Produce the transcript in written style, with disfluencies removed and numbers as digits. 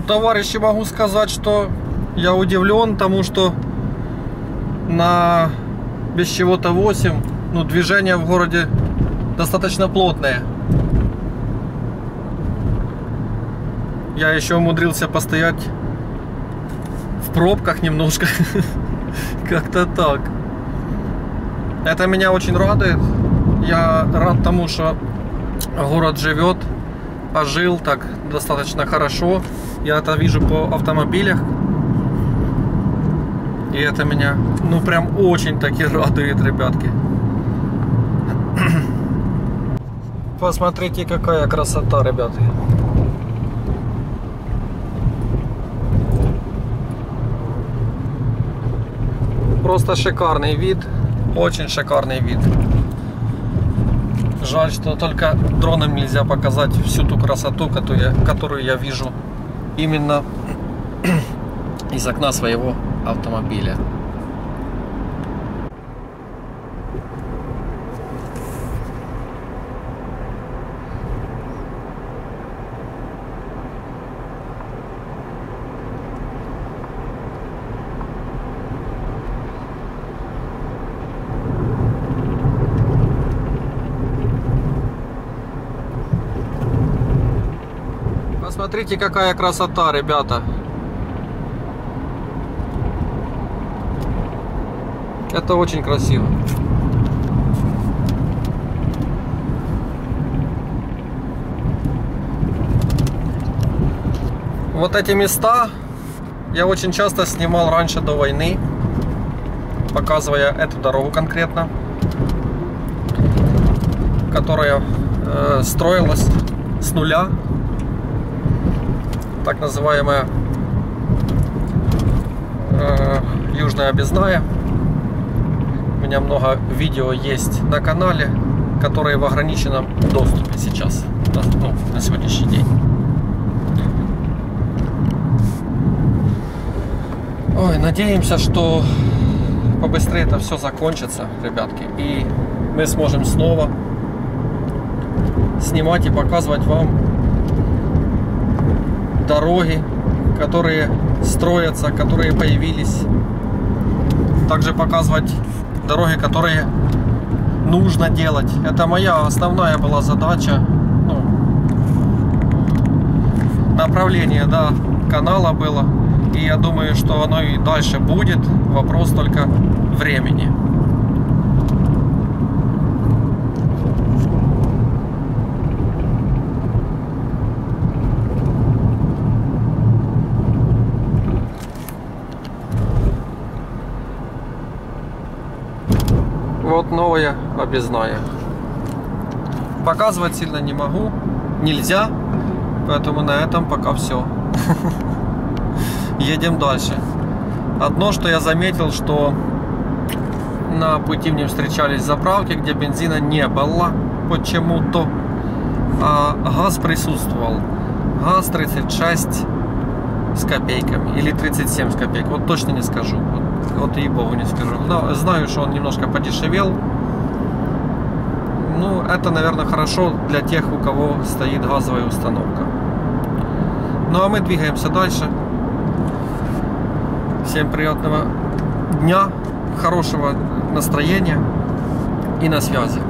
товарищи, могу сказать, что я удивлен тому, что на без чего-то 8, ну, движение в городе достаточно плотное. Я еще умудрился постоять в пробках немножко. Как-то так. Это меня очень радует. Я рад тому, что город живет, ожил так достаточно хорошо. Я это вижу по автомобилях. И это меня, ну, прям очень-таки радует, ребятки. Посмотрите, какая красота, ребята. Просто шикарный вид. Очень шикарный вид. Жаль, что только дроном нельзя показать всю ту красоту, которую я вижу именно из окна своего автомобиля. Посмотрите, какая красота, ребята. Это очень красиво. Вот эти места я очень часто снимал раньше до войны, показывая эту дорогу конкретно, которая строилась с нуля. Так называемая Южная Объездная. У меня много видео есть на канале, которые в ограниченном доступе сейчас, ну, на сегодняшний день. Ой, надеемся, что побыстрее это все закончится, ребятки, и мы сможем снова снимать и показывать вам дороги, которые строятся, которые появились. Также показывать дороги, которые нужно делать. Это моя основная была задача, ну, направление, да, канала было. И я думаю, что оно и дальше будет. Вопрос только времени. Вот новая объездная. Показывать сильно не могу, нельзя, поэтому на этом пока все. Едем дальше. Одно, что я заметил, что на пути мне встречались заправки, где бензина не было почему-то, а газ присутствовал. Газ 36 с копейками или 37 с копейками, вот точно не скажу. Вот ей-богу не скажу. Но знаю, что он немножко подешевел. Ну, это, наверное, хорошо для тех, у кого стоит газовая установка. Ну, а мы двигаемся дальше. Всем приятного дня, хорошего настроения и на связи.